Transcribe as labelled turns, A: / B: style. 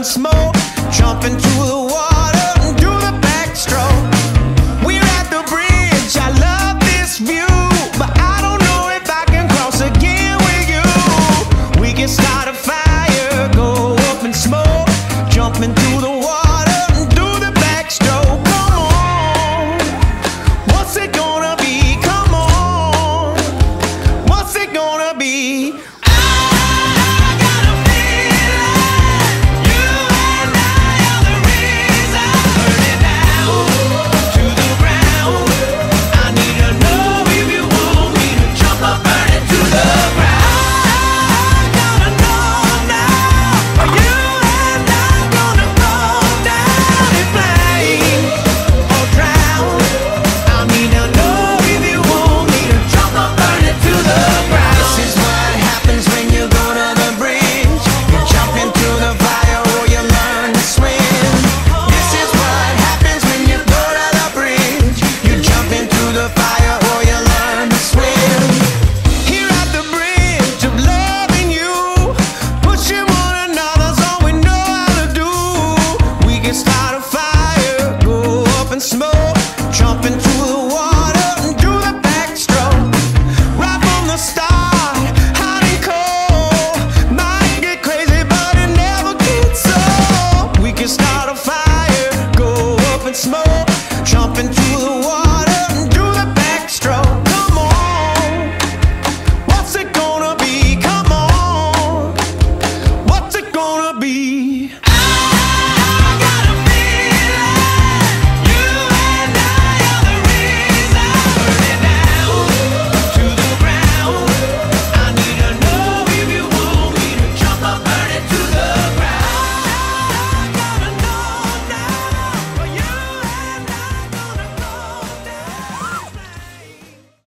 A: and smoke, jump into the water and do the backstroke. We're at the bridge, I love this view, but I don't know if I can cross again with you. We can start a fire, go up in smoke, jump into